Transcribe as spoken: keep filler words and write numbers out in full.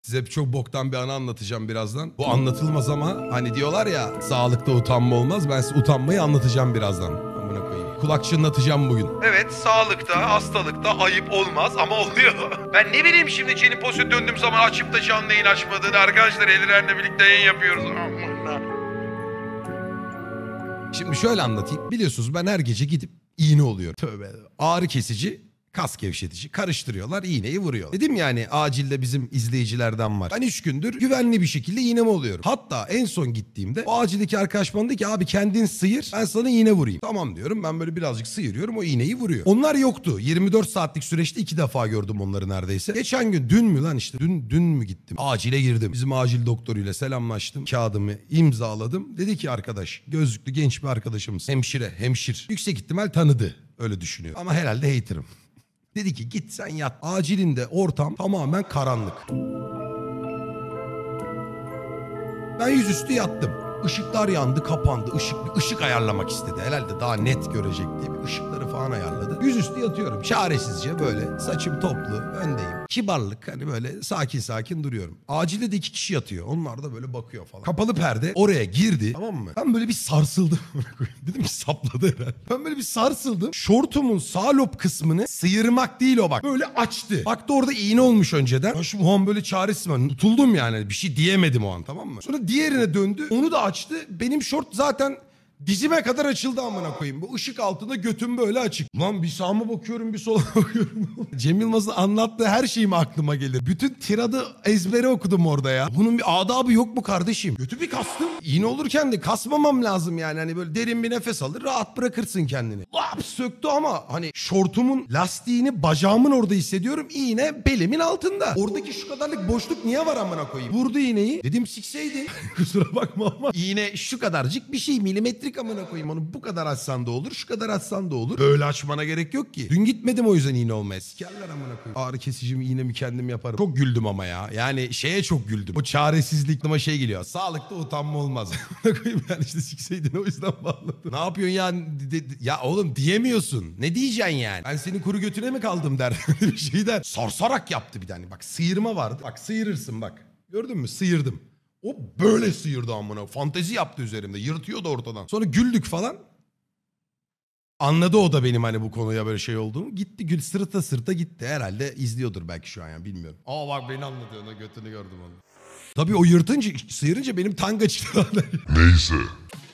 Size çok boktan bir anı anlatacağım birazdan. Bu anlatılmaz ama hani diyorlar ya sağlıkta utanma olmaz. Ben size utanmayı anlatacağım birazdan. Amına koyayım. Kulak çınlatacağım bugün. Evet, sağlıkta, hastalıkta ayıp olmaz ama oluyor. Ben ne bileyim şimdi Jenny Pos'u döndüğüm zaman açıp da canlı yayın açmadığını. Arkadaşlar Eliren'le birlikte yayın yapıyoruz. Şimdi şöyle anlatayım. Biliyorsunuz ben her gece gidip iğne oluyorum. Tövbe. Ağrı kesici, kas gevşetici karıştırıyorlar, iğneyi vuruyor. Dedim yani acilde bizim izleyicilerden var. Ben üç gündür güvenli bir şekilde iğnemi oluyorum. Hatta en son gittiğimde o acildeki arkadaş bana dedi ki abi kendin sıyır ben sana iğne vurayım. Tamam diyorum, ben böyle birazcık sıyırıyorum, o iğneyi vuruyor. Onlar yoktu. yirmi dört saatlik süreçte iki defa gördüm onları neredeyse. Geçen gün dün mü lan işte dün dün mü gittim. Acile girdim. Bizim acil doktoruyla selamlaştım. Kağıdımı imzaladım. Dedi ki arkadaş, gözlüklü genç bir arkadaşımız. Hemşire, hemşir. Yüksek ihtimal tanıdı. Öyle düşünüyor. Ama herhalde haterım. Dedi ki git sen yat. Acilinde ortam tamamen karanlık. Ben yüzüstü yattım. Işıklar yandı, kapandı. Işık, ışık ayarlamak istedi. Herhalde daha net görecek diye bir ışıkları falan ayarladı. Yüzüstü yatıyorum. Çaresizce böyle saçım toplu, öndeyim. Kibarlık, hani böyle sakin sakin duruyorum. Acilde de iki kişi yatıyor. Onlar da böyle bakıyor falan. Kapalı perde oraya girdi, tamam mı? Ben böyle bir sarsıldım. Dedim ki sapladı herhalde. Ben böyle bir sarsıldım. Şortumun sağ lob kısmını sıyırmak değil o bak. Böyle açtı. Baktı orada iğne olmuş önceden. Ben şu an böyle çaresiz ben. Tutuldum yani. Bir şey diyemedim o an, tamam mı? Sonra diğerine döndü. Onu da açtı. Benim şort zaten dizime kadar açıldı amına koyayım. Bu ışık altında götüm böyle açık. Lan bir sağıma bakıyorum bir sola bakıyorum. Cem Yılmaz'ın anlattığı her şey mi aklıma gelir? Bütün tiradı ezbere okudum orada ya. Bunun bir adabı yok mu kardeşim? Götü bir kastım. İğne olurken de kasmamam lazım yani. Hani böyle derin bir nefes alır rahat bırakırsın kendini. Lap söktü ama hani şortumun lastiğini bacağımın orada hissediyorum. İğne belimin altında. Oradaki şu kadarlık boşluk niye var amına koyayım? Vurdu iğneyi. Dedim sikseydi. Kusura bakma ama. İğne şu kadarcık bir şey, milimetrik amına koyayım. Onu bu kadar açsan da olur, şu kadar açsan da olur. Böyle açmana gerek yok ki. Dün gitmedim o yüzden iğne olmaya. Sikerler amına koyayım. Ağrı kesicimi, iğnemi kendim yaparım. Çok güldüm ama ya. Yani şeye çok güldüm. O çaresizlik ama şey geliyor. Sağlıkta utanma olmaz. Amına koyayım yani işte sikseydin o yüzden bağladım. Ne yapıyorsun ya? De- de- ya oğlum diyemiyorsun. Ne diyeceksin yani? Ben senin kuru götüne mi kaldım der. Bir şey der. Sarsarak yaptı bir tane. Bak sıyırma vardı. Bak sıyırırsın bak. Gördün mü? Sıyırdım. O böyle sıyırdı amına. Fantezi yaptı üzerimde. Yırtıyordu ortadan. Sonra güldük falan. Anladı o da benim hani bu konuya böyle şey olduğumu. Gitti gül sırıta sırıta gitti. Herhalde izliyordur belki şu an yani bilmiyorum. Aa bak beni anlatıyor. Ona götünü gördüm onu. Tabii o yırtınca, sıyırınca benim tanga çıktı. Neyse.